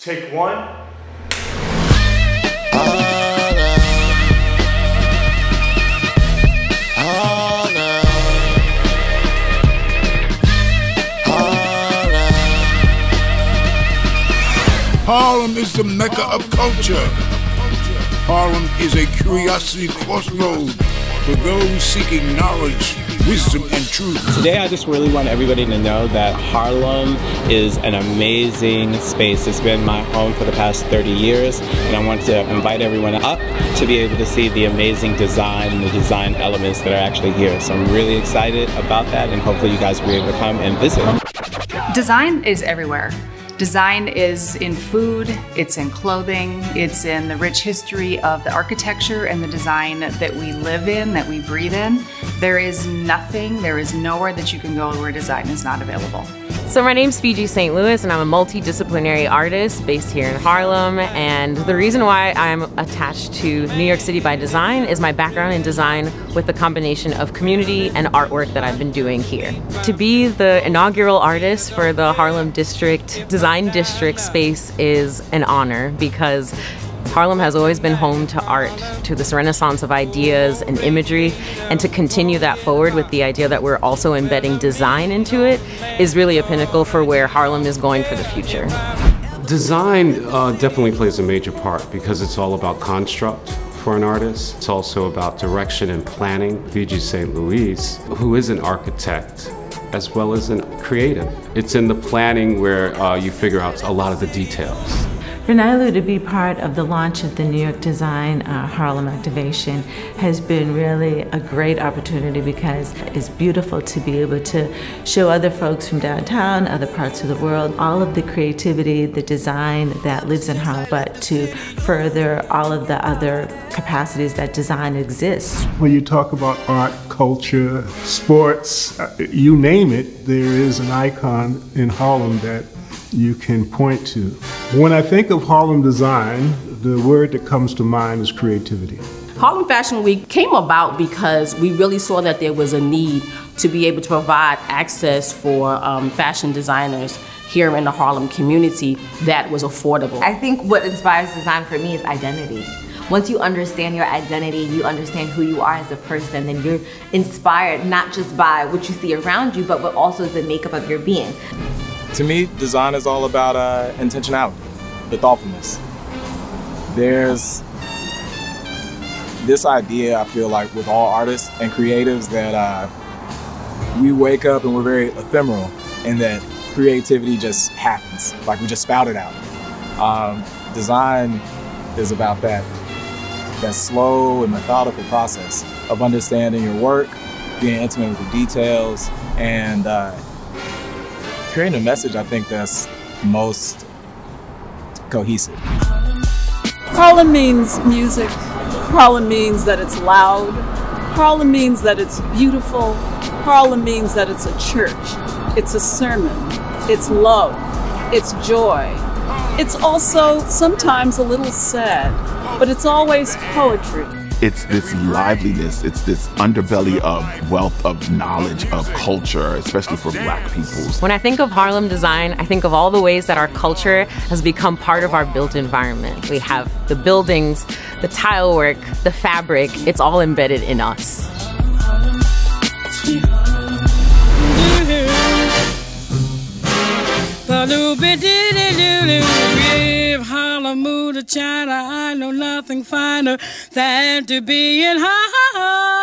Take one. Harlem is the mecca of culture. Harlem is a curiosity crossroad for those seeking knowledge, wisdom, and truth. Today I just really want everybody to know that Harlem is an amazing space. It's been my home for the past 30 years, and I want to invite everyone up to be able to see the amazing design and the design elements that are actually here. So I'm really excited about that, and hopefully you guys will be able to come and visit. Design is everywhere. Design is in food, it's in clothing, it's in the rich history of the architecture and the design that we live in, that we breathe in. There is nothing, there is nowhere that you can go where design is not available. So my name's Fiji St. Louis, and I'm a multidisciplinary artist based here in Harlem. And the reason why I'm attached to New York City by Design is my background in design with the combination of community and artwork that I've been doing here. To be the inaugural artist for the Harlem Design District space is an honor, because Harlem has always been home to art, to this renaissance of ideas and imagery, and to continue that forward with the idea that we're also embedding design into it is really a pinnacle for where Harlem is going for the future. Design definitely plays a major part because it's all about construct for an artist. It's also about direction and planning. Fiji St. Louis, who is an architect as well as a creative. It's in the planning where you figure out a lot of the details. For Nylu to be part of the launch of the New York Design Harlem activation has been really a great opportunity, because it's beautiful to be able to show other folks from downtown, other parts of the world, all of the creativity, the design that lives in Harlem, but to further all of the other capacities that design exists. When you talk about art, culture, sports, you name it, there is an icon in Harlem that you can point to. When I think of Harlem design, the word that comes to mind is creativity. Harlem Fashion Week came about because we really saw that there was a need to be able to provide access for fashion designers here in the Harlem community that was affordable. I think what inspires design for me is identity. Once you understand your identity, you understand who you are as a person, then you're inspired not just by what you see around you, but also the makeup of your being. To me, design is all about intentionality, the thoughtfulness. There's this idea, I feel like, with all artists and creatives that we wake up and we're very ephemeral, and that creativity just happens, like we just spout it out. Design is about that slow and methodical process of understanding your work, being intimate with the details, and creating a message, I think, that's most cohesive. Harlem means music. Harlem means that it's loud. Harlem means that it's beautiful. Harlem means that it's a church. It's a sermon. It's love. It's joy. It's also sometimes a little sad, but it's always poetry. It's this liveliness, it's this underbelly of wealth of knowledge, of culture, especially for Black people. When I think of Harlem design, I think of all the ways that our culture has become part of our built environment. We have the buildings, the tile work, the fabric, it's all embedded in us. Harlem moved to China, I know nothing finer than to be in Harlem.